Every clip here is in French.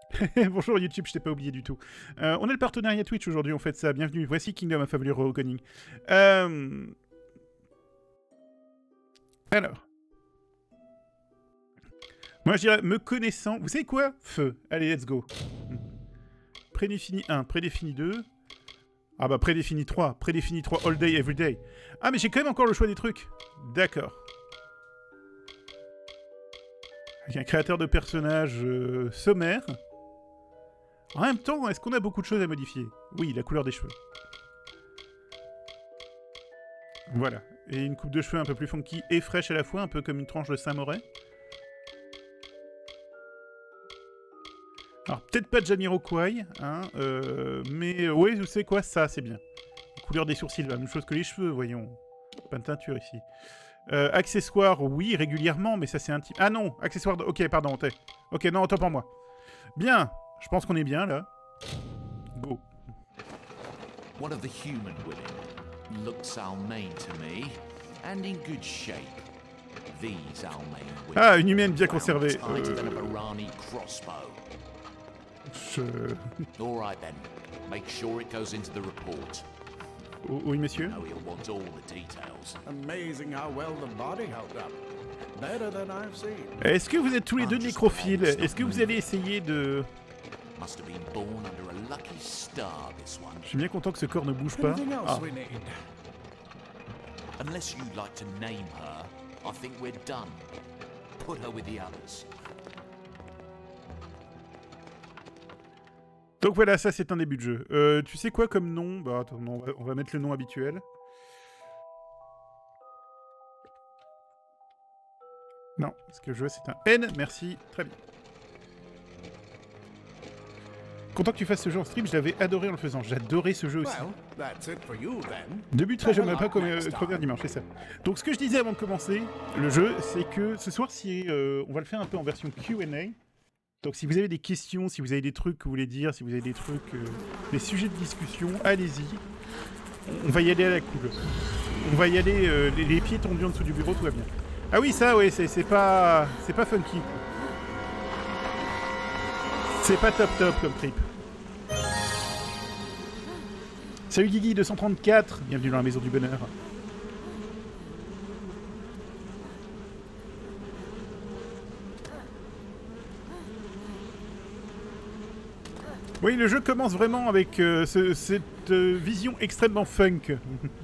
Bonjour YouTube, je t'ai pas oublié du tout. On a le partenariat Twitch aujourd'hui, on fait ça. Bienvenue, voici Kingdom of Avalure Reckoning. Alors. Moi je dirais, me connaissant... Vous savez quoi? Feu. Allez, let's go. Prédéfini 1, prédéfini 2. Ah bah prédéfini 3. Prédéfini 3 all day, every day. Ah mais j'ai quand même encore le choix des trucs. D'accord. Avec un créateur de personnages sommaire. En même temps, est-ce qu'on a beaucoup de choses à modifier? Oui, la couleur des cheveux. Voilà. Et une coupe de cheveux un peu plus funky et fraîche à la fois, un peu comme une tranche de Saint-Moret. Alors, peut-être pas de Jamiroquai, hein, mais oui, vous savez quoi, ça, c'est bien. La couleur des sourcils, la même chose que les cheveux, voyons. Pas de teinture ici. Accessoires, oui, régulièrement, mais ça c'est un type... Ah non, accessoires... Ok, pardon, ok, non, autant pour moi. Bien, je pense qu'on est bien, là. Go. One of the human women looks Almain to me, and in good shape. These Almain women... Ah, une humaine bien conservée. All right then. Make sure it goes into the report. Oui, monsieur. Now he'll want all the details. Amazing how well the body held up. Better than I've seen. Est-ce que vous êtes tous les deux nécrophiles? Est-ce que vous allez essayer de... Must have been born under a lucky star, this one. Je suis bien content que ce corps ne bouge pas. Anything else Ah. we need? Unless you'd like to name her, I think we're done. Put her with the others. Donc voilà, ça c'est un début de jeu. Tu sais quoi comme nom? Bah attends, non, on va mettre le nom habituel. Non, ce que je veux c'est un N, merci, très bien. Content que tu fasses ce jeu en stream, je l'avais adoré en le faisant, j'adorais ce jeu aussi. Well, that's it for you then. Début très j'aimerais pas crever dimanche, c'est ça. Donc ce que je disais avant de commencer le jeu, c'est que ce soir, si on va le faire un peu en version Q&A. Donc si vous avez des questions, si vous avez des trucs que vous voulez dire, si vous avez des trucs, des sujets de discussion, allez-y. On va y aller à la cool. On va y aller les pieds tendus en dessous du bureau, tout va bien. Ah oui, ça, ouais, c'est pas funky. C'est pas top comme trip. Salut Guigui 234, bienvenue dans la maison du bonheur. Oui, le jeu commence vraiment avec cette vision extrêmement funk.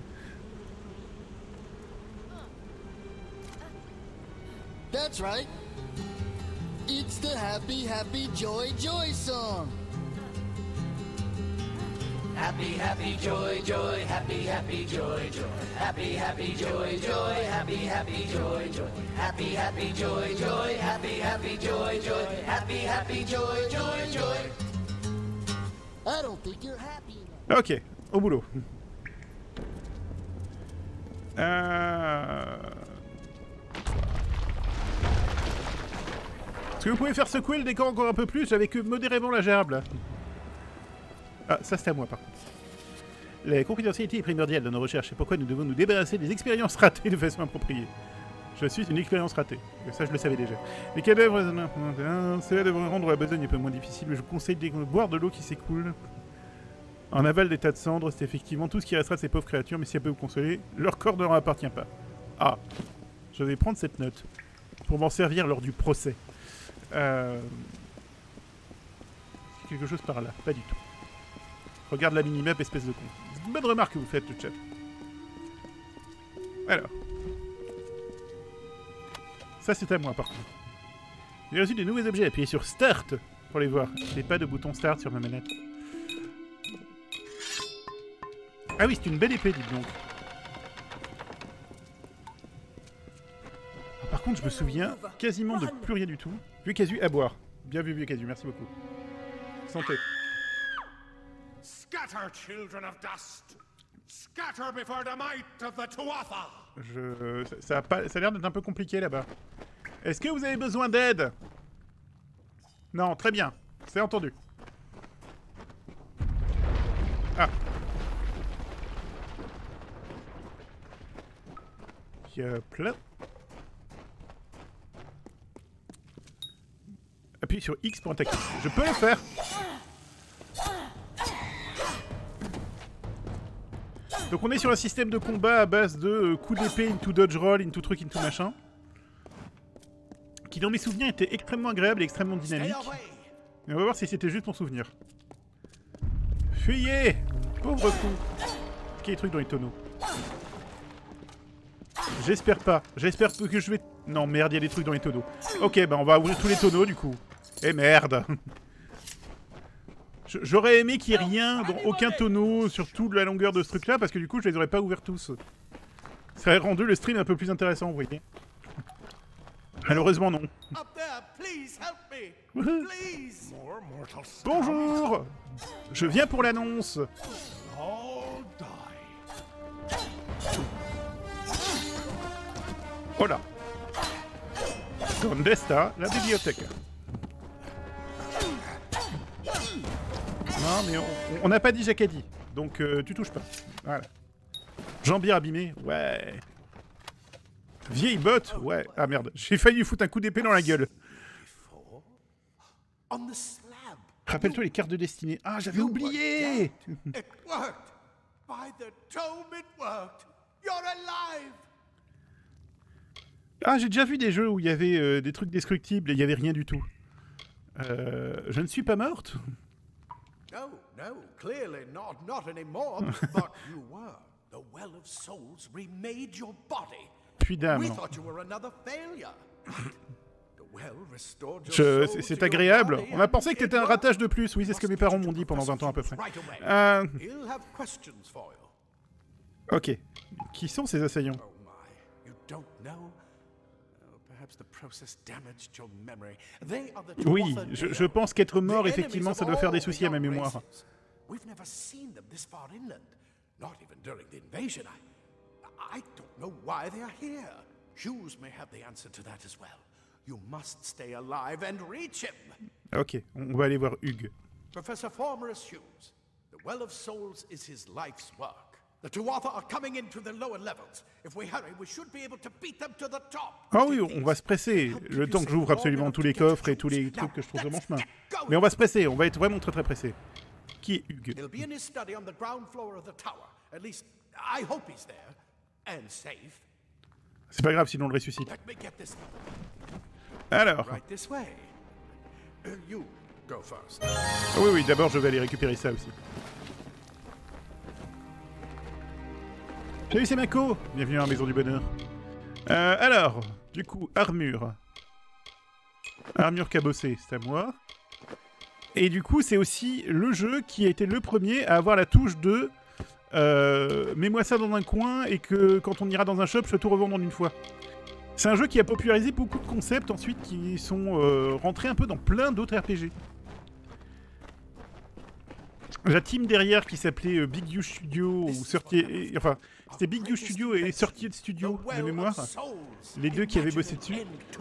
That's right. It's the happy, happy, joy, joy song. Happy, happy, joy, joy, happy, happy, joy, joy. Happy, happy, joy, joy, happy, happy, joy, joy. Happy, happy, joy, joy, happy, happy, joy, joy. Happy, happy, joy, joy, joy. I don't think you're happy enough. Ok, au boulot. Est-ce que vous pouvez faire secouer le décor encore un peu plus? J'avais que modérément la gerbe là. Ah, ça c'est à moi par contre. La confidentialité est primordiale dans nos recherches, c'est pourquoi nous devons nous débarrasser des expériences ratées de façon appropriée. Je suis une expérience ratée. Ça, je le savais déjà. Les cadavres... Cela devrait rendre la besogne un peu moins difficile, mais je vous conseille de boire de l'eau qui s'écoule. En aval des tas de cendres, c'est effectivement tout ce qui restera de ces pauvres créatures, mais si elle peut vous consoler, leur corps ne leur appartient pas. Ah. Je vais prendre cette note pour m'en servir lors du procès. Quelque chose par là. Pas du tout. Regarde la minimap, espèce de con. C'est une bonne remarque que vous faites, le chat. Alors. Ça, c'est à moi, par contre. J'ai reçu de nouveaux objets. Appuyez sur Start pour les voir. Je n'ai pas de bouton Start sur ma manette. Ah oui, c'est une belle épée, dites donc. Par contre, je me souviens quasiment de plus rien du tout. Vieux Casu, à boire. Bien vu, vieux Casu, merci beaucoup. Santé. Scatter, children of dust. Scatter before the might of the Tuatha. Ça a l'air d'être un peu compliqué là-bas. Est-ce que vous avez besoin d'aide? Non, très bien. C'est entendu. Ah. Hop là. Appuie sur X pour attaquer. Je peux le faire. Donc on est sur un système de combat à base de coups d'épée, into dodge roll, into truc, into machin. Qui dans mes souvenirs était extrêmement agréable et extrêmement dynamique. Mais on va voir si c'était juste mon souvenir. Fuyez! Pauvre con! Est-ce qu'il y a des trucs dans les tonneaux? J'espère pas. J'espère que je vais... Non, merde, il y a des trucs dans les tonneaux. Ok, bah on va ouvrir tous les tonneaux, du coup. Eh merde! J'aurais aimé qu'il n'y ait rien dans aucun tonneau sur toute la longueur de ce truc-là, parce que du coup, je les aurais pas ouverts tous. Ça aurait rendu le stream un peu plus intéressant, vous voyez. Malheureusement, non. Bonjour! Je viens pour l'annonce. Voilà. Donde está la bibliothèque? Non, mais on n'a pas dit Jacadi, donc tu touches pas. Voilà. Jambière abîmée, ouais. Vieille botte, ouais. Ah merde, j'ai failli lui foutre un coup d'épée dans la gueule. Rappelle-toi les cartes de destinée. Ah, j'avais oublié. Ah, j'ai déjà vu des jeux où il y avait des trucs destructibles et il n'y avait rien du tout. Je ne suis pas morte. No, clearly not anymore. But you were. The Well of Souls remade your body. Puis d'âme. We thought you were another failure. The well restored your soul. C'est agréable. On a pensé que t'étais un ratage de plus. Oui, c'est ce que mes parents m'ont dit pendant 20 ans à peu près. He'll have questions for you. Ok. Qui sont ces assaillants? Oh my, you don't know? Perhaps the process damaged your memory. They are the Oui, je pense qu'être mort, effectivement, ça doit faire des soucis à ma mémoire. We've never seen them this far inland, not even during the invasion. I don't know why they are here. Hughes may have the answer to that as well. You must stay alive and reach him. Ok, on va aller voir Hugues. Professor Formerus Hughes, the Well of Souls is his life's work. The Tuatha are coming into the lower levels. If we hurry, we should be able to beat them to the top. Ah oui, on va se presser. Le temps que j'ouvre absolument tous les coffres et tous les trucs que je trouve sur mon chemin. Mais on va se presser, on va être vraiment très très pressé. Qui est Hugues? He'll be in his study on the ground floor of the tower. At least, I hope he's there. And safe. C'est pas grave, sinon on le ressuscite. Let me get this. Alors. Right this way. You go first. Oui, oui, d'abord je vais aller récupérer ça aussi. Salut, c'est Mako. Bienvenue à la Maison du Bonheur. Alors, du coup, armure. Armure cabossée, c'est à moi. Et du coup, c'est aussi le jeu qui a été le premier à avoir la touche de mets-moi ça dans un coin et que quand on ira dans un shop, je peux tout revendre en une fois. C'est un jeu qui a popularisé beaucoup de concepts ensuite qui sont rentrés un peu dans plein d'autres RPG. La team derrière qui s'appelait Big U Studio ou Sortie... Enfin, c'était Big U Studio et Sortie de Studio de mémoire. Les deux qui avaient bossé dessus.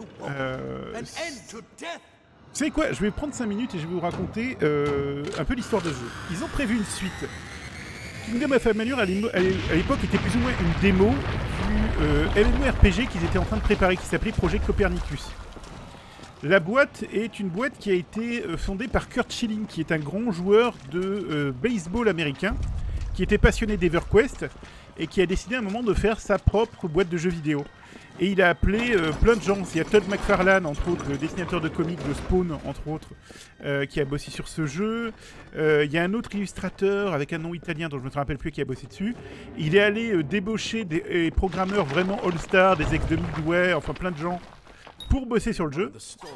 Vous savez quoi? Je vais prendre 5 minutes et je vais vous raconter un peu l'histoire de ce jeu. Ils ont prévu une suite. Kingdom of Amalur à l'époque était plus ou moins une démo du MMORPG qu'ils étaient en train de préparer qui s'appelait Projet Copernicus. La boîte est une boîte qui a été fondée par Curt Schilling, qui est un grand joueur de baseball américain, qui était passionné d'EverQuest et qui a décidé à un moment de faire sa propre boîte de jeux vidéo. Et il a appelé plein de gens. Il y a Todd McFarlane, entre autres, le dessinateur de comics de Spawn, entre autres, qui a bossé sur ce jeu. Il y a un autre illustrateur avec un nom italien dont je ne me rappelle plus qui a bossé dessus. Il est allé débaucher des programmeurs vraiment all-star, des ex de Midway, enfin plein de gens, pour bosser sur le jeu.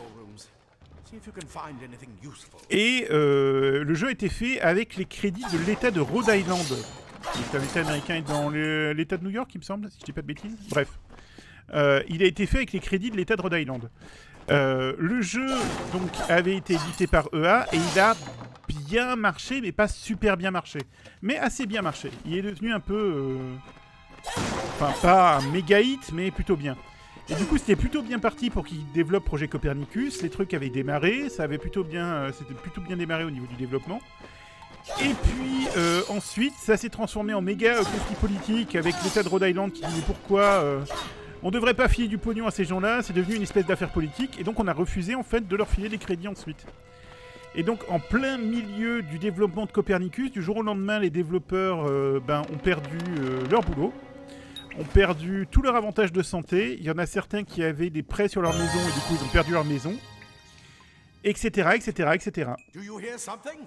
Et le jeu a été fait avec les crédits de l'État de Rhode Island. C'est un État américain dans l'État de New York, il me semble, si je dis pas de bêtises. Bref. Il a été fait avec les crédits de l'État de Rhode Island. Le jeu donc avait été édité par EA et il a bien marché, mais pas super bien marché. Mais assez bien marché. Il est devenu un peu... Enfin, pas un méga hit, mais plutôt bien. Et du coup, c'était plutôt bien parti pour qu'il développe Projet Copernicus. Les trucs avaient démarré, ça avait plutôt bien, c'était plutôt bien démarré au niveau du développement. Et puis ensuite, ça s'est transformé en méga conflit politique avec l'État de Rhode Island qui disait pourquoi On devrait pas filer du pognon à ces gens-là, c'est devenu une espèce d'affaire politique, et donc on a refusé en fait de leur filer des crédits ensuite. Et donc en plein milieu du développement de Copernicus, du jour au lendemain, les développeurs ont perdu leur boulot, ont perdu tous leurs avantages de santé, il y en a certains qui avaient des prêts sur leur maison, et du coup ils ont perdu leur maison, etc., etc., etc. Do you hear something?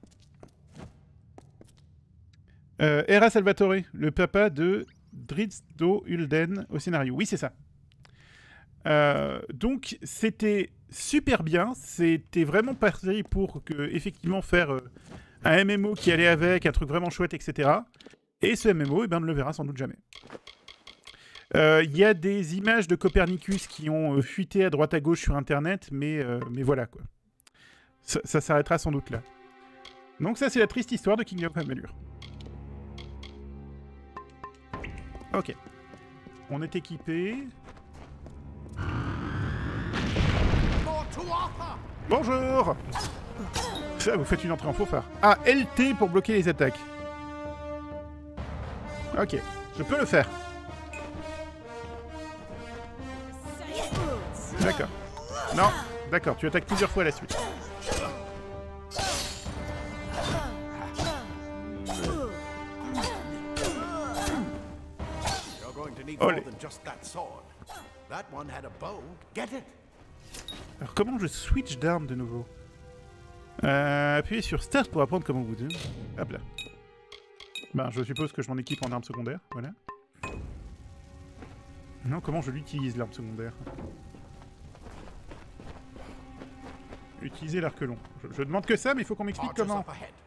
Hera Salvatore, le papa de Drizzt Do'Urden au scénario. Oui, c'est ça. Donc, c'était super bien. C'était vraiment parti pour effectivement faire un MMO qui allait avec, un truc vraiment chouette, etc. Et ce MMO, on ne le verra sans doute jamais. Il y a des images de Copernicus qui ont fuité à droite à gauche sur Internet, mais voilà, quoi. Ça s'arrêtera sans doute là. Donc ça, c'est la triste histoire de Kingdom of Amalur. Ok. On est équipé. Bonjour. Ça, vous faites une entrée en faux phare. Ah, LT pour bloquer les attaques. Ok, je peux le faire. D'accord. Non, d'accord, tu attaques plusieurs fois à la suite. Olé. Alors comment je switch d'arme de nouveau? Appuyez sur Start pour apprendre comment vous dire. Hop là. Ben, je suppose que je m'en équipe en arme secondaire, voilà. Non, comment je l'utilise l'arme secondaire? Utiliser l'arc long. Je demande que ça, mais il faut qu'on m'explique comment.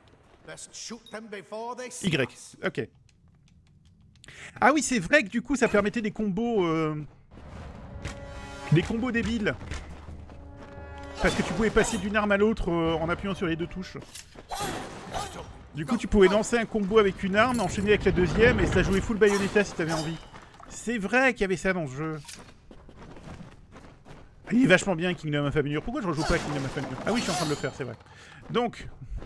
Y. Ok. Ah oui, c'est vrai que du coup, ça permettait des combos... Des combos débiles. Parce que tu pouvais passer d'une arme à l'autre en appuyant sur les deux touches. Du coup, tu pouvais lancer un combo avec une arme, enchaîner avec la deuxième, et ça jouait full Bayonetta si t'avais envie. C'est vrai qu'il y avait ça dans ce jeu. Il est vachement bien, Kingdom of Amalur. Pourquoi je rejoue pas à Kingdom of Amalur? Ah oui, je suis en train de le faire, c'est vrai. Donc...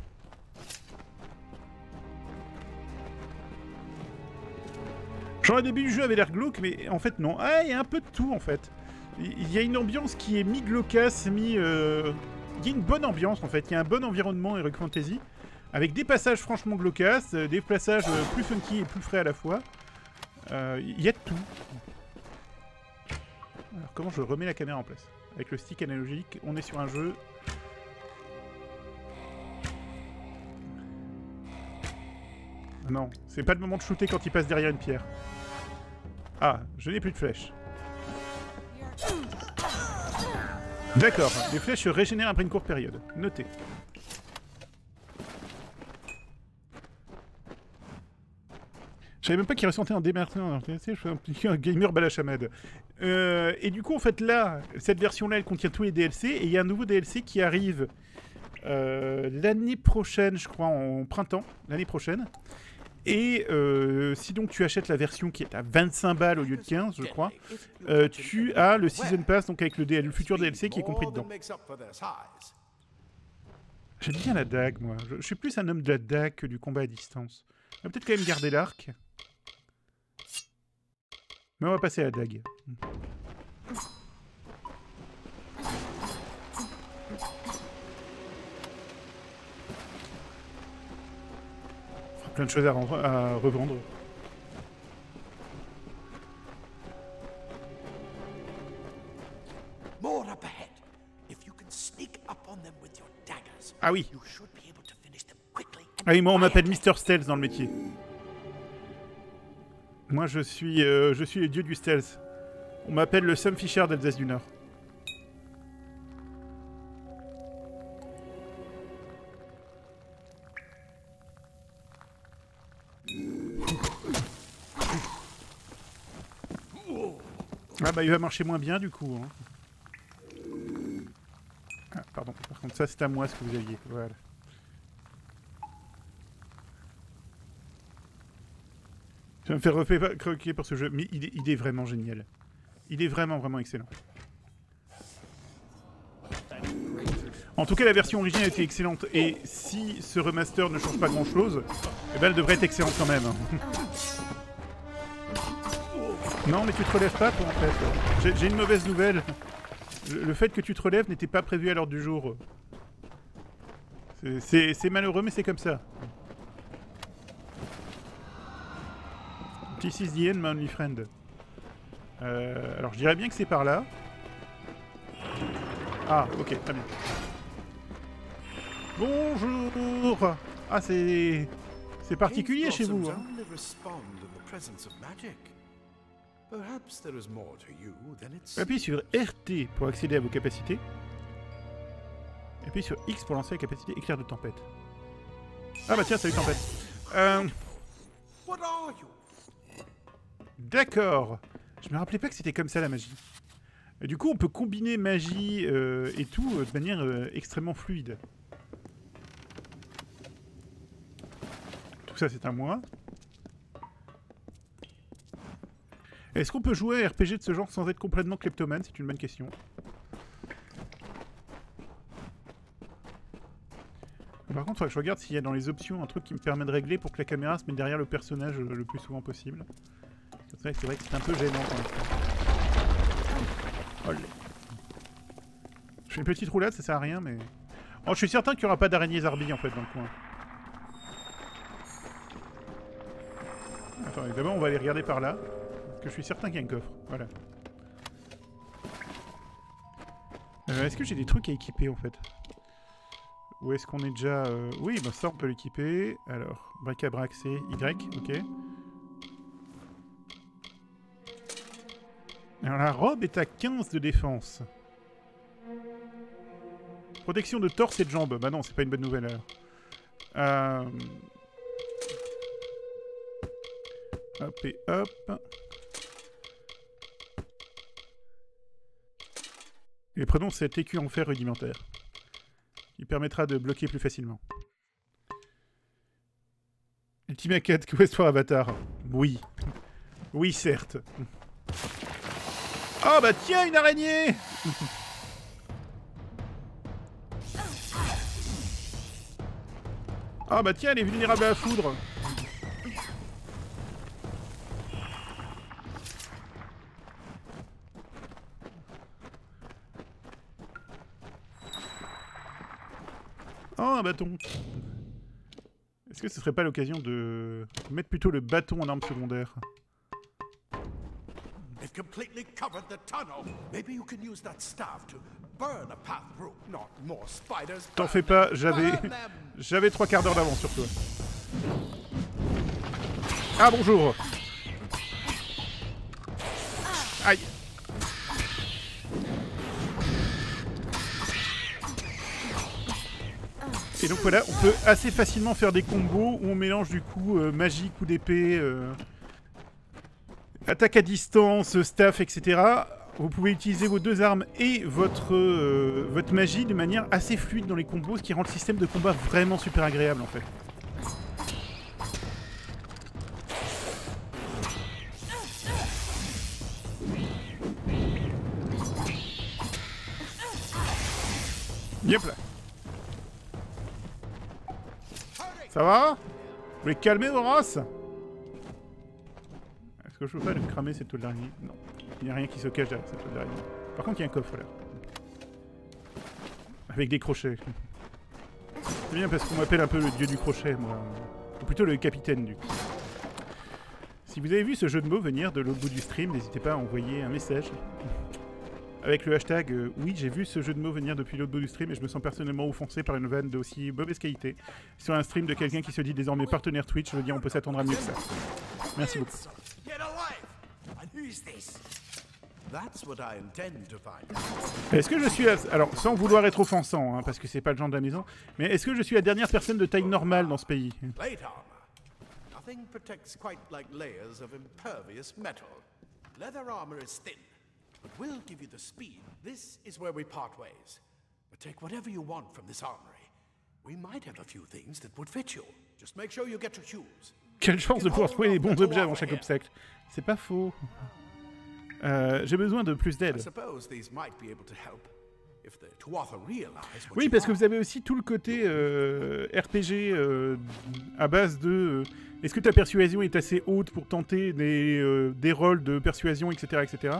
Genre, au début du jeu avait l'air glauque, mais en fait, non. Ah, il y a un peu de tout, en fait. Il y a une ambiance qui est mi-glaucasse, Il y a une bonne ambiance, en fait. Il y a un bon environnement Heroic Fantasy. Avec des passages franchement glaucasses, des passages plus funky et plus frais à la fois. Il y a de tout. Alors, comment je remets la caméra en place? Avec le stick analogique, on est sur un jeu... Non, c'est pas le moment de shooter quand il passe derrière une pierre. Ah, je n'ai plus de flèches. D'accord, les flèches se régénèrent après une courte période. Notez. Je savais même pas qu'il ressentait en démarrant. Je suis un gamer balachamade. Et du coup, en fait, là, cette version-là, elle contient tous les DLC. Et il y a un nouveau DLC qui arrive l'année prochaine, je crois, en printemps. L'année prochaine. Et si donc tu achètes la version qui est à 25 balles au lieu de 15, je crois, tu as le Season Pass, donc avec le futur DLC qui est compris dedans. J'aime bien la dague, moi. Je suis plus un homme de la dague que du combat à distance. On va peut-être quand même garder l'arc. Mais on va passer à la dague. Plein de choses à revendre. Ah oui. Ah oui, moi on m'appelle Mr. Stealth dans le métier. Moi je suis le dieu du stealth. On m'appelle le Sam Fisher d'Alsace du Nord. Ah bah il va marcher moins bien du coup. Hein. Ah pardon, par contre ça c'est à moi ce que vous aviez. Voilà. Je vais me faire refaire croquer par ce jeu, mais il est vraiment génial. Il est vraiment vraiment excellent. En tout cas la version originale était excellente et si ce remaster ne change pas grand chose, eh ben, elle devrait être excellente quand même. Non, mais tu te relèves pas, toi, en fait. J'ai une mauvaise nouvelle. Le fait que tu te relèves n'était pas prévu à l'ordre du jour. C'est malheureux, mais c'est comme ça. This is the end, my only friend. Alors, je dirais bien que c'est par là. Ah, ok, très bien. Bonjour. Ah, c'est particulier chez vous. Hein. Appuyez sur RT pour accéder à vos capacités. Appuyez sur X pour lancer la capacité éclair de tempête. Ah bah tiens, salut tempête. D'accord. Je me rappelais pas que c'était comme ça la magie. Et du coup, on peut combiner magie et tout de manière extrêmement fluide. Tout ça, c'est à moi. Est-ce qu'on peut jouer à RPG de ce genre sans être complètement kleptomane? C'est une bonne question. Par contre, il faudrait que je regarde s'il y a dans les options un truc qui me permet de régler pour que la caméra se mette derrière le personnage le plus souvent possible. C'est vrai que c'est un peu gênant quand même. Oh, je fais une petite roulade, ça sert à rien, mais... Oh, je suis certain qu'il n'y aura pas d'araignées zarbi en fait dans le coin. Attends, d'abord on va aller regarder par là. Parce que je suis certain qu'il y a un coffre. Voilà. Est-ce que j'ai des trucs à équiper en fait? Ou est-ce qu'on est déjà... Oui, bah ça on peut l'équiper. Alors, bric-à-brac c'est Y, ok. Alors la robe est à 15 de défense. Protection de torse et de jambes. Bah non, c'est pas une bonne nouvelle alors. Hop et hop. Et prenons cet écu en fer rudimentaire. Qui permettra de bloquer plus facilement. Ultimate 4 Quest for Avatar. Oui. Oui, certes. Oh bah tiens, une araignée. Ah bah tiens, elle est vulnérable à la foudre. Oh, un bâton. Est-ce que ce serait pas l'occasion de mettre plutôt le bâton en arme secondaire? It completely covered the tunnel. Maybe you can use that staff to burn a path through. Not more spiders. T'en fais pas, j'avais 3 quarts d'heure d'avance sur toi. Ah bonjour. Aïe. Et donc voilà, on peut assez facilement faire des combos où on mélange du coup magie, coup d'épée, attaque à distance, staff, etc. Vous pouvez utiliser vos deux armes et votre magie de manière assez fluide dans les combos, ce qui rend le système de combat vraiment super agréable en fait. Yep là. Ça va? Vous voulez calmer Horace? Est-ce que je peux pas lui cramer cette toile d'araignée? Non. Il n'y a rien qui se cache derrière cette toile d'araignée. Par contre, il y a un coffre là. Avec des crochets. C'est bien parce qu'on m'appelle un peu le dieu du crochet, moi. Ou plutôt le capitaine du coup. Si vous avez vu ce jeu de mots venir de l'autre bout du stream, n'hésitez pas à envoyer un message. Avec le hashtag oui, j'ai vu ce jeu de mots venir depuis l'autre bout du stream et je me sens personnellement offensé par une vanne d'aussi mauvaise qualité sur un stream de quelqu'un qui se dit désormais partenaire Twitch. Je veux dire, on peut s'attendre à mieux que ça. Merci beaucoup. Est-ce que je suis alors sans vouloir être offensant, hein, parce que c'est pas le genre de la maison, mais est-ce que je suis la dernière personne de taille normale dans ce pays? But we'll give you the speed. This is where we part ways. But take whatever you want from this armory. We might have a few things that would fit you. Just make sure you get your shoes. Quelle chance de pouvoir trouver les bons objets avant chaque obstacle. C'est pas faux. J'ai besoin de plus d'aide. I suppose these might be able to help. If the Tuatha realize what Oui, you parce que are, vous avez aussi tout le côté RPG à base de... est-ce que ta persuasion est assez haute pour tenter des rôles de persuasion, etc., etc.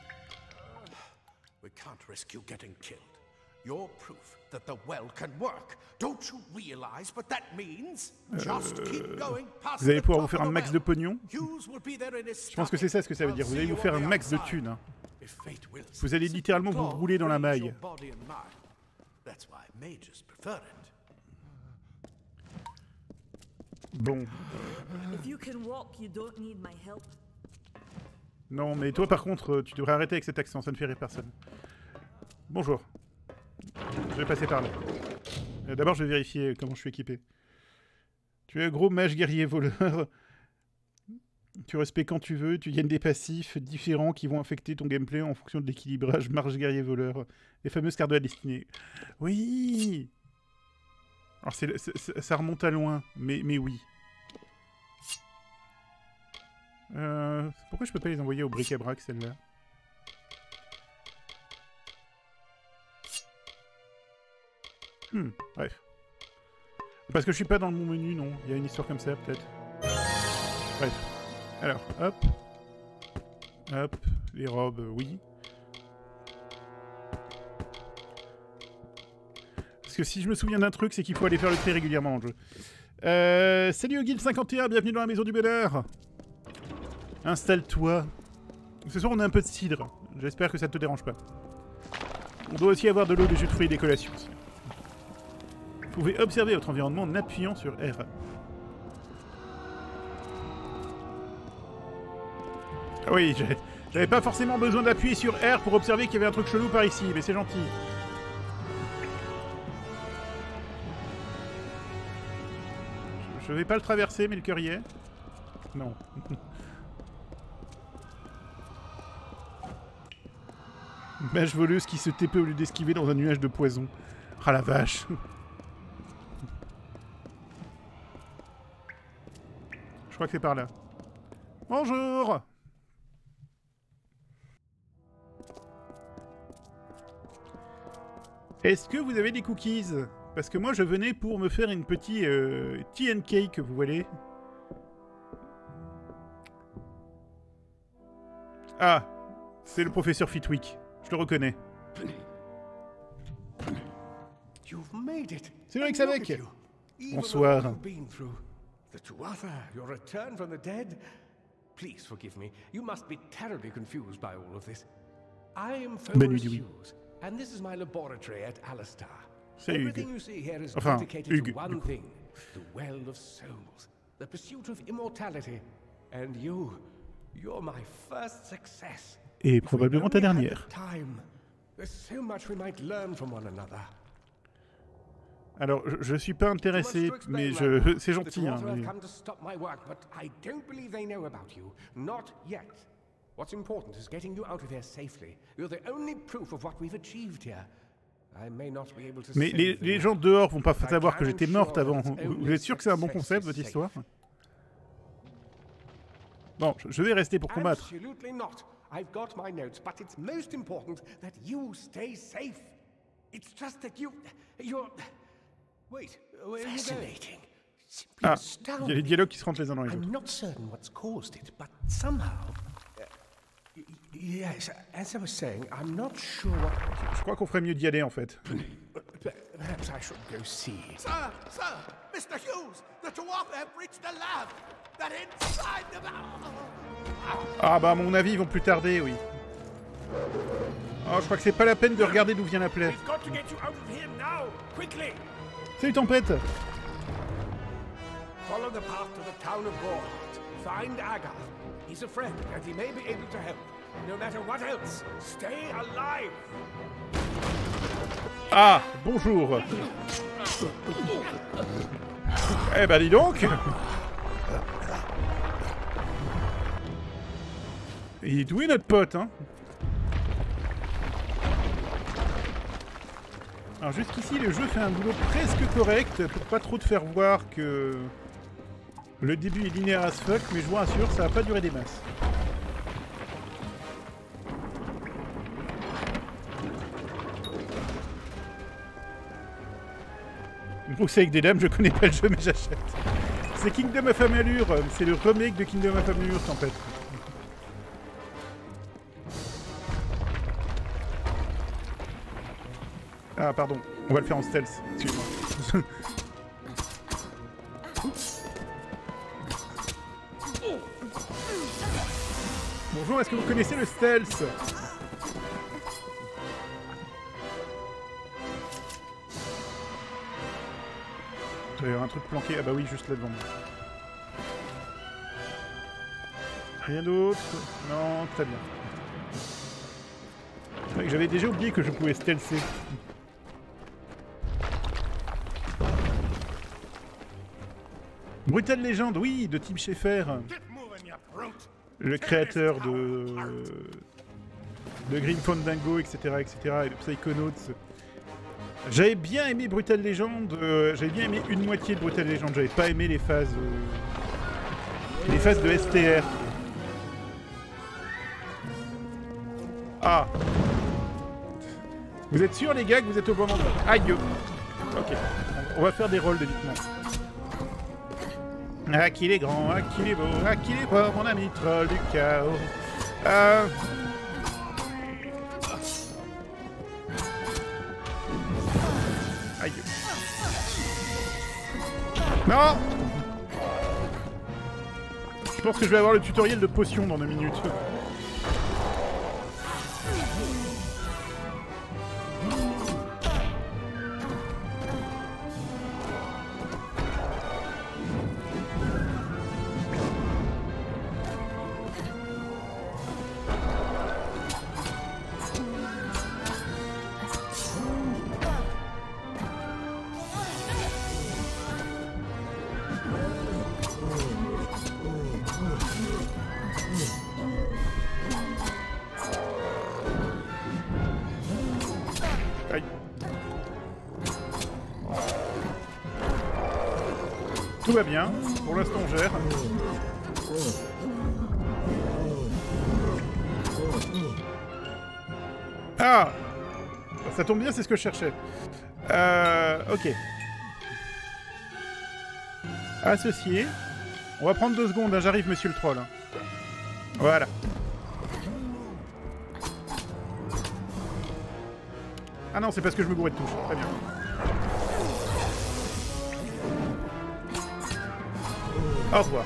we can't risk you getting killed. You're proof that the well can work. Don't you realize what that means? Just keep going past Vous allez the pouvoir vous top faire of un the max well. de pognon. Hughes will be there in his Je pense que c'est ça ce que ça veut I'll dire. Vous see allez you vous faire on un the max de outside. thunes. Hein. If fate wills, Vous allez littéralement vous rouler dans la freeze maille. your body and mind. That's why mages prefer it. Bon. If you can walk, you don't need my help. Non, mais toi par contre, tu devrais arrêter avec cet accent, ça ne fait rire personne. Bonjour. Je vais passer par là. D'abord, je vais vérifier comment je suis équipé. Tu es un gros mage guerrier voleur. Tu respectes quand tu veux, tu gagnes des passifs différents qui vont affecter ton gameplay en fonction de l'équilibrage marge guerrier voleur. Les fameuses cartes de la destinée. Oui. Alors ça remonte à loin, mais oui. Pourquoi je peux pas les envoyer au bric-à-brac, celle-là? Bref. Parce que je suis pas dans le bon menu, non. Il y a une histoire comme ça, peut-être. Bref. Alors, hop. Hop. Les robes, oui. Parce que si je me souviens d'un truc, c'est qu'il faut aller faire le tri régulièrement dans le jeu. Salut Ogil51, bienvenue dans la maison du bonheur. Installe-toi. Ce soir, on a un peu de cidre. J'espère que ça ne te dérange pas. On doit aussi avoir de l'eau, des jus de fruits et des collations. Vous pouvez observer votre environnement en appuyant sur R. Ah oui, j'avais pas forcément besoin d'appuyer sur R pour observer qu'il y avait un truc chelou par ici, mais c'est gentil. Je vais pas le traverser, mais le cœur y est. Non. Mage voleuse qui se TP au lieu d'esquiver dans un nuage de poison. Ah la vache. Je crois que c'est par là. Bonjour. Est-ce que vous avez des cookies? Parce que moi je venais pour me faire une petite tea and cake, vous voyez. Ah, c'est le professeur Fitwick. Je le reconnais. C'est Loïc Savec. Bonsoir. The Tuatha, your return from the dead? Please forgive me. You must be terribly confused by all of this. I am Fergus Hughes, and this is my laboratory at Alistar. Everything you see here is dedicated to one thing, the Well of Souls, the pursuit of immortality. And you're my first success. Et probablement ta dernière. There's so much we might learn from one another. Alors, je suis pas intéressé, mais c'est gentil. Hein, mais... Mais les gens dehors vont pas savoir que j'étais morte avant. Vous êtes sûr que c'est un bon concept, votre histoire? Bon, je vais rester pour combattre. I've got my notes, but it's most important that you stay safe. It's just that you're... Wait, where are you going? Ah, il y a les dialogues qui se rentrent les uns dans les autres. I'm not certain what's caused it, but somehow... yes, as I was saying, I'm not sure what... Je crois qu'on ferait mieux d'y aller, en fait. Perhaps I should go see. Sir, Mr. Hughes, the Tuatha have breached the lab. That inside the... Ah bah à mon avis ils vont plus tarder, oui. Oh, je crois que c'est pas la peine de regarder d'où vient la plaie. Salut Tempête. Follow the path to the town of Gorhart. Find Agar. He's a friend and he may be able to help. No matter what else, stay alive. Ah, bonjour. Eh ben dis donc. Il est doué notre pote, hein. Alors jusqu'ici, le jeu fait un boulot presque correct pour pas trop te faire voir que le début est linéaire as fuck, mais je vous rassure, ça va pas durer des masses. Gros, c'est avec des dames, je connais pas le jeu, mais j'achète. C'est Kingdom of Amalur, c'est le remake de Kingdom of Amalur, en fait. Ah, pardon, on va le faire en stealth, excuse-moi. Bonjour, est-ce que vous connaissez le stealth? Il y a un truc planqué. Ah bah oui, juste là devant. Rien d'autre? Non, très bien. C'est vrai que j'avais déjà oublié que je pouvais stealther. Brutal Legend, oui, de Tim Schafer. Le créateur de Grim Fandango, etc., etc., et de Psychonauts. J'avais bien aimé Brutal Legend, j'avais bien aimé une moitié de Brutal Legend, j'avais pas aimé les phases de STR. Ah. Vous êtes sûrs les gars que vous êtes au bon endroit? Aïe. Ok, on va faire des rôles d'évitement. Ah qu'il est grand, ah qu'il est beau, ah qu'il est fort, mon ami troll du chaos. Aïe. Non. Je pense que je vais avoir le tutoriel de potion dans 2 minutes. Aïe. Tout va bien, pour l'instant on gère. Ah! Ça tombe bien, c'est ce que je cherchais. Ok. Associé. On va prendre 2 secondes, hein, j'arrive monsieur le troll. Hein. Voilà. Ah non, c'est parce que je me bourrais de touche. Très bien. Au revoir.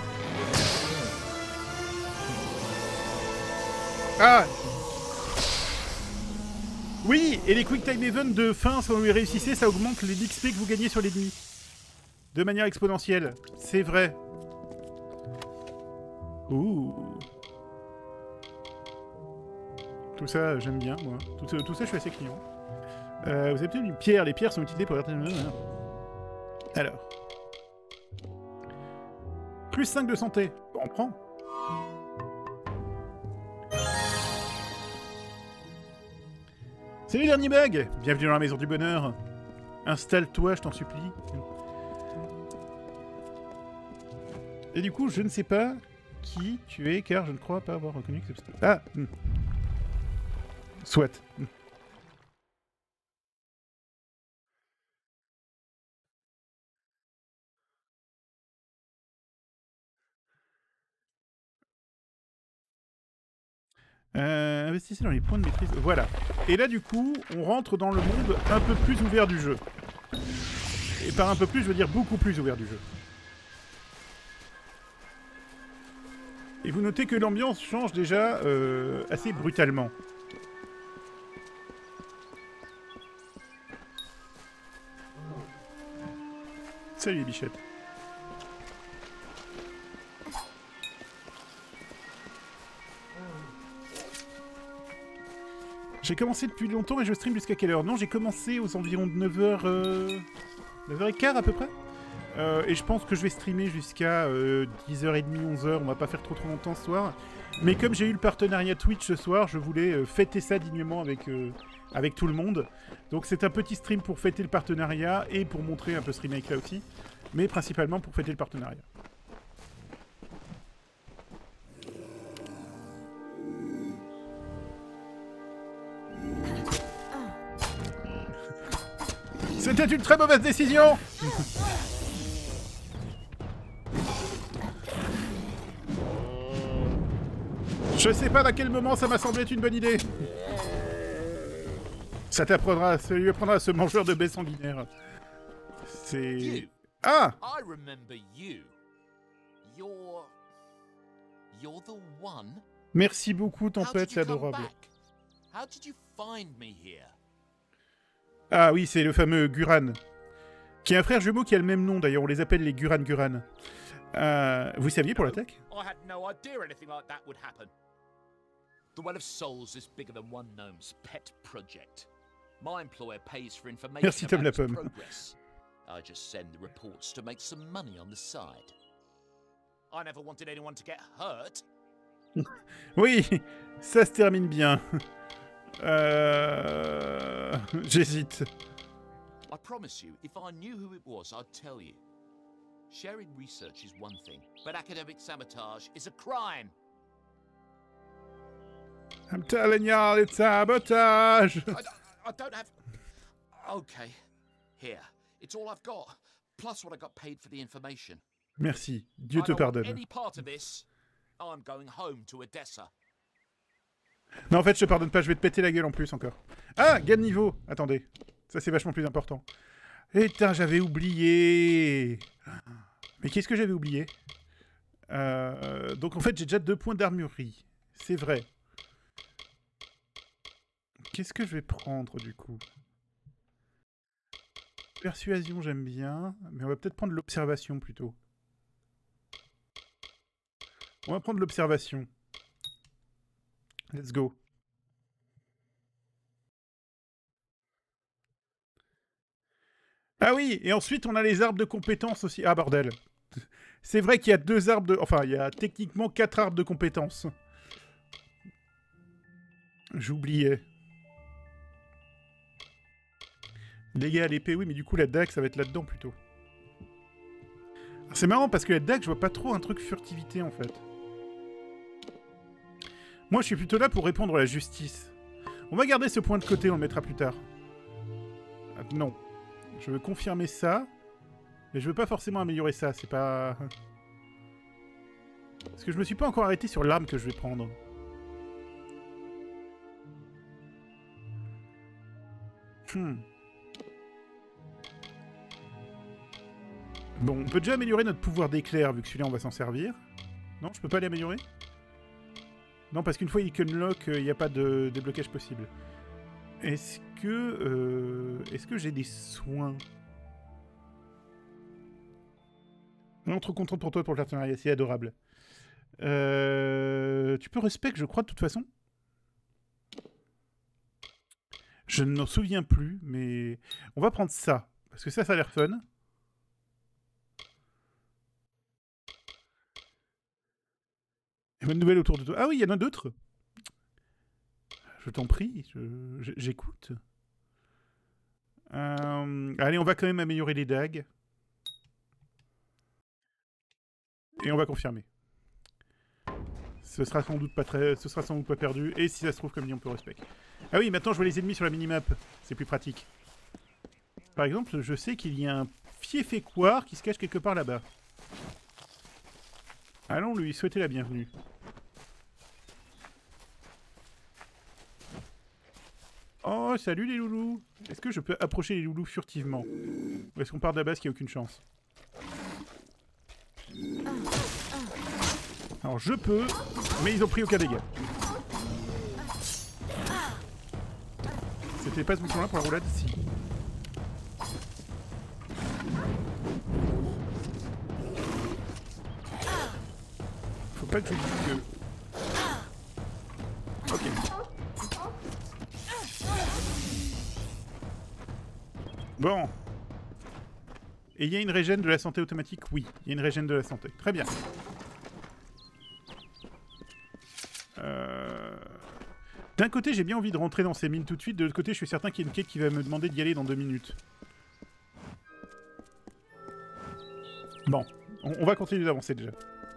Ah! Oui, et les Quick Time Events de fin, si vous les réussissez, ça augmente les XP que vous gagnez sur l'ennemi. De manière exponentielle. C'est vrai. Ouh. Tout ça, j'aime bien, moi. Tout ça, je suis assez client. Vous avez peut-être une pierre. Les pierres sont utilisées pour... Alors. Plus 5 de santé. Bon, on prend. C'est le dernier bug. Bienvenue dans la maison du bonheur. Installe-toi, je t'en supplie. Et du coup, je ne sais pas qui tu es, car je ne crois pas avoir reconnu que c'est... Ah Soit. Investissez dans les points de maîtrise. Voilà. Et là, du coup, on rentre dans le monde un peu plus ouvert du jeu. Et par un peu plus, je veux dire beaucoup plus ouvert du jeu. Et vous notez que l'ambiance change déjà assez brutalement. Salut les bichettes. J'ai commencé depuis longtemps et je stream jusqu'à quelle heure? Non, j'ai commencé aux environs de 9h... 9h15 à peu près. Et je pense que je vais streamer jusqu'à 10h30, 11h. On va pas faire trop longtemps ce soir. Mais comme j'ai eu le partenariat Twitch ce soir, je voulais fêter ça dignement avec tout le monde. Donc c'est un petit stream pour fêter le partenariat et pour montrer un peu ce remake là aussi. Mais principalement pour fêter le partenariat. C'était une très mauvaise décision. Je sais pas à quel moment ça m'a semblé être une bonne idée. Ça lui apprendra à ce mangeur de baies sanguinaires. C'est... Ah! I remember you. You're the one. Merci beaucoup, How Tempête, did c'est you come adorable. back? How did you find me here? Ah oui, c'est le fameux Guran. Qui est un frère jumeau qui a le même nom, d'ailleurs, on les appelle les Guran. Vous saviez pour l'attaque? I had no idea anything like that would happen. The Well of Souls is bigger than one gnome's pet project. My employer pays for information Merci, Tom about its Lapomme. progress. I just send the reports to make some money on the side. I never wanted anyone to get hurt. Oui, ça se termine bien. J'hésite. I promise you, if I knew who it was, I'd tell you. Sharing research is one thing, but academic sabotage is a crime. I'm telling y'all, it's sabotage. I don't have... Okay, here. It's all I've got, plus what I got paid for the information. Merci, Dieu I te don't want pardonne. any part of this. I'm going home to Odessa. Non, en fait, je te pardonne pas, je vais te péter la gueule en plus encore. Ah, gain de niveau. Attendez, ça c'est vachement plus important. Putain, j'avais oublié. Mais qu'est-ce que j'avais oublié? Donc en fait, j'ai déjà 2 points d'armurerie. C'est vrai. Qu'est-ce que je vais prendre du coup? Persuasion, j'aime bien. Mais on va peut-être prendre l'observation plutôt. On va prendre l'observation. Let's go. Ah oui, et ensuite on a les arbres de compétences aussi. Ah bordel. C'est vrai qu'il y a 2 arbres de... Enfin, il y a techniquement 4 arbres de compétences. J'oubliais. Dégâts à l'épée, oui, mais du coup la dague, ça va être là-dedans plutôt. C'est marrant parce que la dague, je vois pas trop un truc furtivité en fait. Moi, je suis plutôt là pour répondre à la justice. On va garder ce point de côté, on le mettra plus tard. Ah, non. Je veux confirmer ça. Mais je veux pas forcément améliorer ça, c'est pas... Parce que je me suis pas encore arrêté sur l'arme que je vais prendre. Bon, on peut déjà améliorer notre pouvoir d'éclair, vu que celui-là, on va s'en servir. Non, je peux pas l'améliorer? Non, parce qu'une fois il unlock, il n'y a pas de déblocage possible. Est-ce que j'ai des soins? Non, trop contente pour toi pour le partenariat, c'est adorable. Tu peux respect, je crois, de toute façon? Je ne m'en souviens plus, mais... On va prendre ça, parce que ça a l'air fun. Et bonne nouvelle autour de toi. Ah oui, il y en a d'autres. Je t'en prie, j'écoute. Allez, on va quand même améliorer les dagues. Et on va confirmer. Ce sera sans doute pas perdu. Et si ça se trouve, comme dit, on peut respect. Ah oui, maintenant je vois les ennemis sur la minimap. C'est plus pratique. Par exemple, je sais qu'il y a un fiefécoire qui se cache quelque part là-bas. Allons lui souhaiter la bienvenue. Oh, salut les loulous. Est-ce que je peux approcher les loulous furtivement? Ou est-ce qu'on part de la base qu'il n'y a aucune chance? Alors je peux, mais ils ont pris aucun dégât. C'était pas ce bouton-là pour la roulade? Si. Faut pas que je dise que... Ok. Bon. Et il y a une régène de la santé automatique? Oui, il y a une régène de la santé. Très bien. D'un côté, j'ai bien envie de rentrer dans ces mines tout de suite. De l'autre côté, je suis certain qu'il y a une quête qui va me demander d'y aller dans 2 minutes. Bon, on va continuer d'avancer déjà.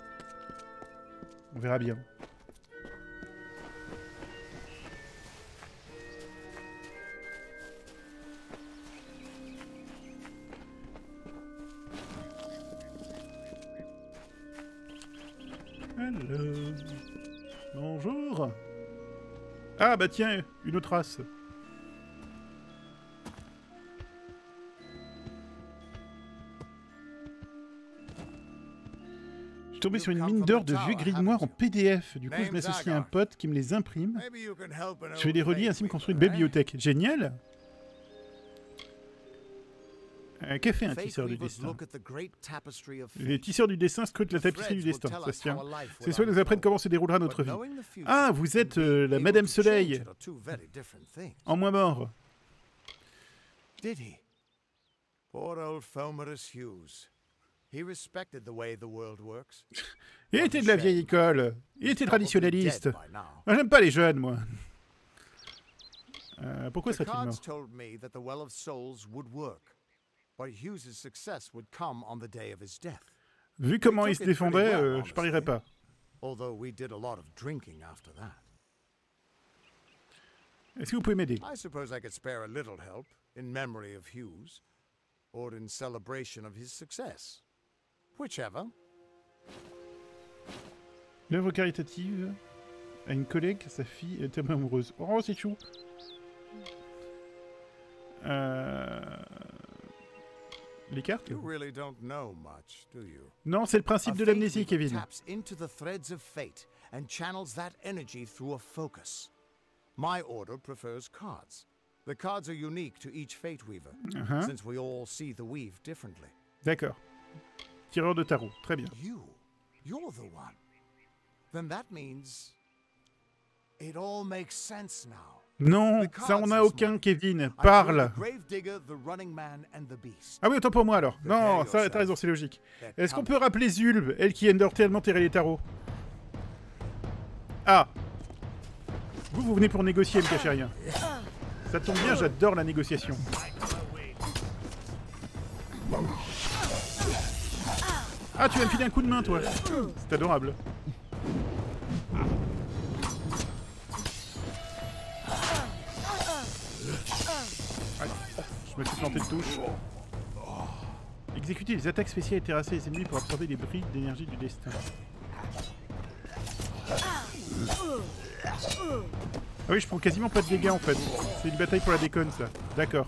On verra bien. Hello. Bonjour. Ah bah tiens, une autre race. Je suis tombé sur une mine d'or de vieux grimoires en PDF. Du coup, je m'associe à un pote qui me les imprime. Je vais les relier, ainsi me construire une bibliothèque. Génial. Qu'a fait un tisseur du destin? Les tisseurs du destin scrutent la tapisserie du destin, ça se tient. Ces soins nous apprennent comment se déroulera notre vie. Ah, vous êtes la Madame Soleil. En moins mort. Did he? Poor old Fomerus Hughes. He respected the way the world works. Il était de la vieille école. Il était traditionnaliste. Moi, j'aime pas les jeunes, moi. Pourquoi serait-il mort? told me that the Well of Souls would work, but Hughes's success would come on the day of his death. Vu comment il se défendait, je parierais pas. Although we did a lot of drinking after that. Est-ce que vous pouvez m'aider? I suppose I could spare a little help in memory of Hughes, or in celebration of his success. Whichever. L'œuvre caritative à une collègue, sa fille est tellement amoureuse. Oh, c'est chou. Les cartes? You really don't know much, do you? Non, c'est le principe de l'amnésie, Kevin. Taps into the threads of fate and channels that energy through a focus. My order prefers cards. The cards are unique to each fate weaver, since we all see the weave differently. D'accord. Tireur de tarot, très bien. You're the one. Then that means it all makes sense now. Non, ça on a aucun, Kevin. Parle. Ah oui, autant pour moi alors. Non, ça, t'as raison, c'est logique. Est-ce qu'on peut rappeler Zulb, elle qui aime tellement terrer les tarots? Ah. Vous venez pour négocier, me cachez rien. Ça tombe bien, j'adore la négociation. Ah, tu vas me filer un coup de main, toi. C'est adorable. Aïe, je me suis planté de touche. Exécuter les attaques spéciales et terrasser les ennemis pour absorber les bris d'énergie du destin. Ah oui, je prends quasiment pas de dégâts en fait. C'est une bataille pour la déconne, ça. D'accord.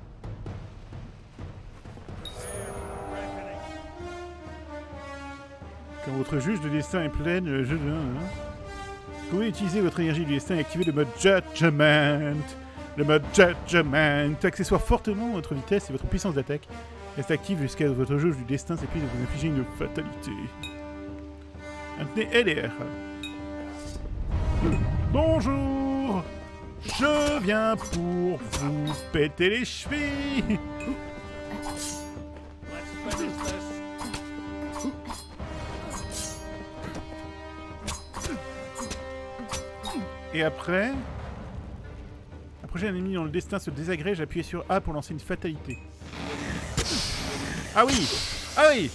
Quand votre juge de destin est pleine, vous pouvez utiliser votre énergie du destin et activer le mode Judgment. Le mode Judgment accessoire fortement votre vitesse et votre puissance d'attaque. Reste active jusqu'à votre jauge du destin s'épuise et vous infligez une fatalité. Maintenez LR. Bonjour. Je viens pour vous péter les chevilles. Et après... Un prochain ennemi dont le destin se désagrège, appuyez sur A pour lancer une fatalité. Ah oui! Ah oui!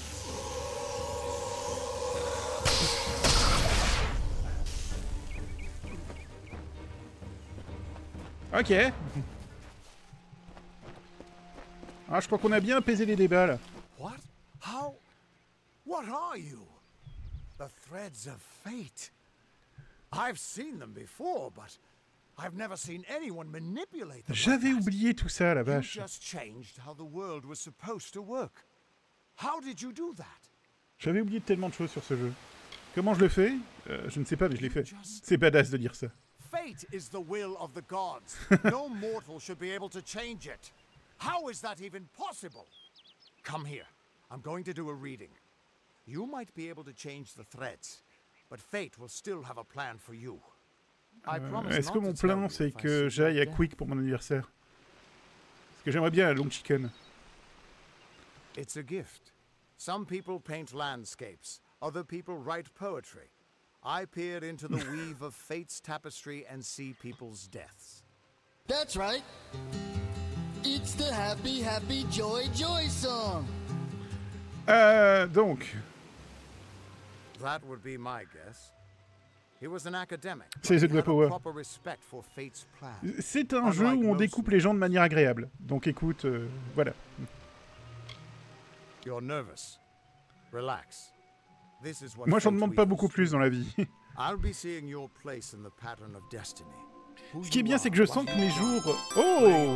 Ok. Ah, je crois qu'on a bien apaisé les débats, là. What? How? What are you? The threads of fate. I've seen them before, but I've never seen anyone manipulate them. J'avais oublié tout ça, la vache. You just changed how the world was supposed to work. How did you do that? J'avais oublié tellement de choses sur ce jeu. Comment je le fais? Je ne sais pas, mais je l'ai fait. C'est badass de dire ça. Fate is the will of the gods. No mortal should be able to change it. How is that even possible? Come here. I'm going to do a reading. You might be able to change the threads, but fate will still have a plan for you. Est-ce que mon plan, c'est que j'aille à Quick pour mon anniversaire? Parce que j'aimerais bien la Long Chicken. It's a gift. Some people paint landscapes. Other people write poetry. I peer into the weave of fate's tapestry and see people's deaths. That's right. It's the Happy, Happy, Joy, Joy song. Donc. That would be my guess. He was an academic. C'est The Power. Proper respect for fate's plan. C'est un jeu où on découpe les gens de manière agréable. Donc écoute, voilà. You're nervous. Relax. Moi, j'en demande pas beaucoup plus dans la vie. Ce qui est bien, c'est que je sens que mes jours... Oh!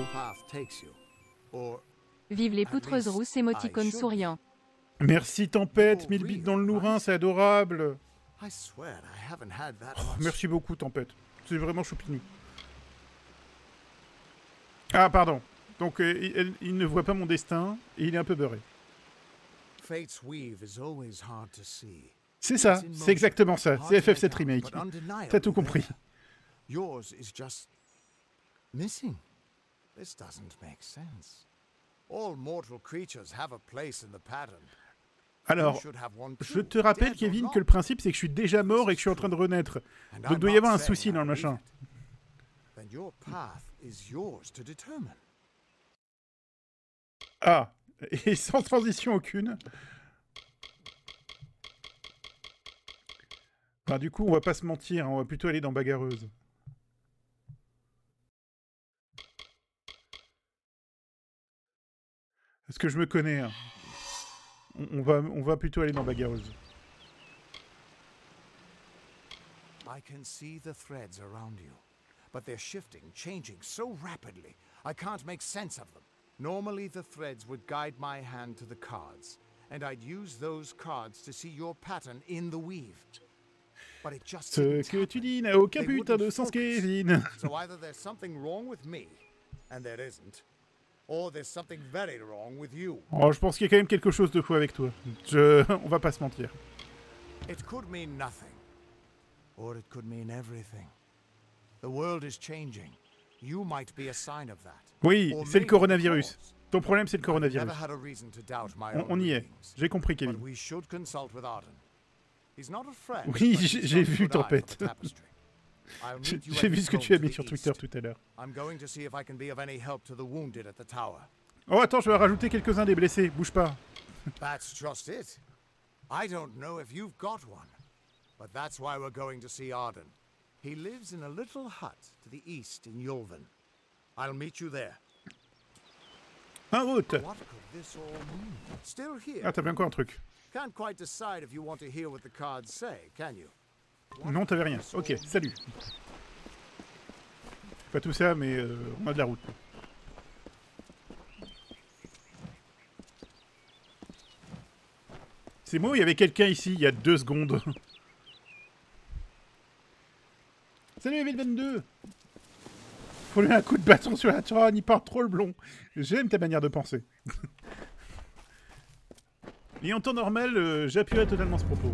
Vive les poutres rousses, émoticônes souriants. Merci Tempête, 1000 bits dans le Lourin, c'est adorable. Oh, merci beaucoup Tempête, c'est vraiment choupinou. Ah pardon, donc il ne voit pas mon destin et il est un peu beurré. C'est ça, c'est exactement ça, c'est FF7 Remake. T'as tout compris. Yours is just missing. This doesn't make sense. All mortal creatures have a place in the pattern. Alors, je te rappelle, Kevin, que le principe, c'est que je suis déjà mort et que je suis en train de renaître. Donc il doit y avoir un souci dans le machin. Ah, et sans transition aucune. Enfin, du coup, on va pas se mentir, hein, on va plutôt aller dans Bagarreuse. Est-ce que je me connais hein. On va plutôt aller dans Bagarreuse. I can see the threads around you, but they're shifting, changing so rapidly. I can't make sense of them. Normally the threads would guide my hand to the cards, and I'd use those cards to see your pattern in the weave. But it just Ce que tu dis n'a aucun putain de sens, Kevin. So either there's something wrong with me, and there isn't. Or there's something very wrong with you. Oh, je pense qu'il y a quand même quelque chose de fou avec toi. On va pas se mentir. It could mean nothing. Or it could mean everything. The world is changing. You might be a sign of that. Oui, c'est le coronavirus. Ton problème, c'est le coronavirus. On y est. J'ai compris, Kevin. Oui, j'ai vu Tempête. J'ai vu ce que tu as mis sur Twitter tout à l'heure. Oh, attends, je vais rajouter quelques-uns des blessés. Bouge pas. That's just it. I don't know if you've got one, but that's why we're going to see Arden. He lives in a little hut to the east in Yulven. I'll meet you there. En route. What could this all mean? Still here. Ah, t'avais encore un truc. Can't quite decide if you want to hear what the cards say, can you? Non, t'avais rien. Ok, salut. Pas tout ça, mais on a de la route. C'est moi ou il y avait quelqu'un ici il y a 2 secondes? Salut Evil 22. Faut lui un coup de bâton sur la trône, il part trop le blond. J'aime ta manière de penser. Et en temps normal, j'appuierai totalement ce propos.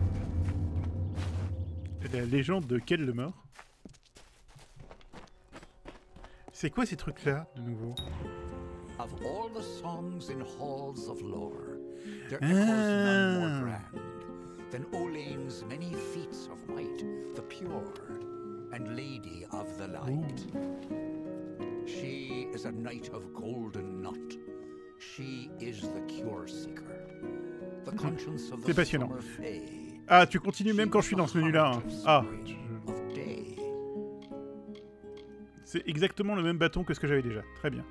La légende de Kel le mort. C'est quoi ces trucs-là, de nouveau? Of all the songs in halls of lore, there echoes none more grand than Olain's many feats of might, the pure and lady of the light. She is a knight of golden knot. She is the cure seeker. The conscience of the summer fae. Ah, tu continues même quand je suis dans ce menu-là. Hein. Ah. C'est exactement le même bâton que ce que j'avais déjà. Très bien.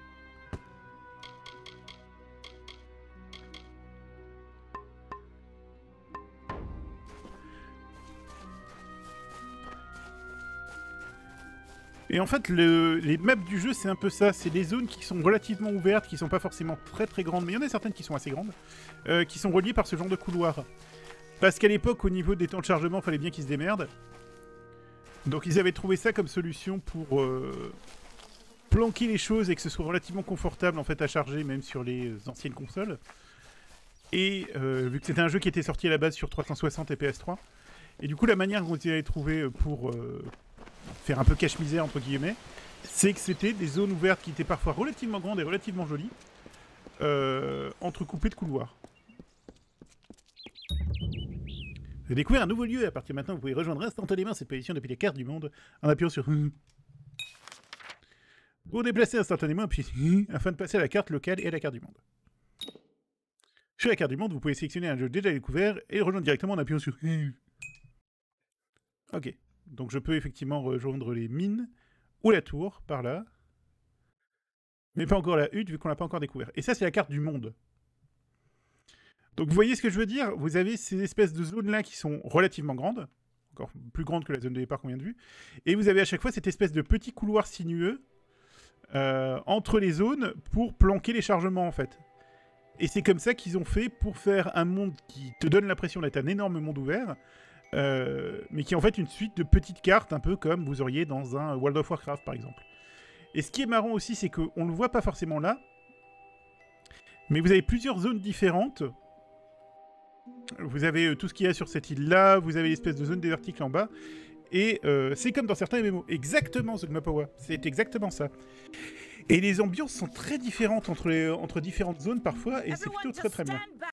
Et en fait, les maps du jeu, c'est un peu ça. C'est des zones qui sont relativement ouvertes, qui sont pas forcément très très grandes, mais il y en a certaines qui sont assez grandes, qui sont reliées par ce genre de couloir. Parce qu'à l'époque, au niveau des temps de chargement, il fallait bien qu'ils se démerdent. Donc ils avaient trouvé ça comme solution pour planquer les choses et que ce soit relativement confortable en fait à charger, même sur les anciennes consoles. Et vu que c'était un jeu qui était sorti à la base sur 360 et PS3, et du coup la manière dont ils avaient trouvé pour faire un peu cache-misère entre guillemets, c'est que c'était des zones ouvertes qui étaient parfois relativement grandes et relativement jolies, entrecoupées de couloirs. Vous avez découvert un nouveau lieu et à partir de maintenant, vous pouvez rejoindre instantanément cette position depuis les cartes du monde en appuyant sur pour déplacer instantanément, puis afin de passer à la carte locale et à la carte du monde. Sur la carte du monde, vous pouvez sélectionner un jeu déjà découvert et le rejoindre directement en appuyant sur Ok, donc je peux effectivement rejoindre les mines ou la tour par là, mais pas encore la hutte vu qu'on l'a pas encore découvert. Et ça, c'est la carte du monde. Donc vous voyez ce que je veux dire? Vous avez ces espèces de zones-là qui sont relativement grandes, encore plus grandes que la zone de départ qu'on vient de vue, et vous avez à chaque fois cette espèce de petit couloir sinueux entre les zones pour planquer les chargements en fait. Et c'est comme ça qu'ils ont fait pour faire un monde qui te donne l'impression d'être un énorme monde ouvert, mais qui est en fait une suite de petites cartes, un peu comme vous auriez dans un World of Warcraft par exemple. Et ce qui est marrant aussi, c'est qu'on ne le voit pas forcément là, mais vous avez plusieurs zones différentes. Vous avez tout ce qu'il y a sur cette île-là, vous avez l'espèce de zone désertique en bas, et c'est comme dans certains MMO. Exactement, Zogmapawa, c'est exactement ça. Et les ambiances sont très différentes entre différentes zones parfois, et c'est plutôt très très bien.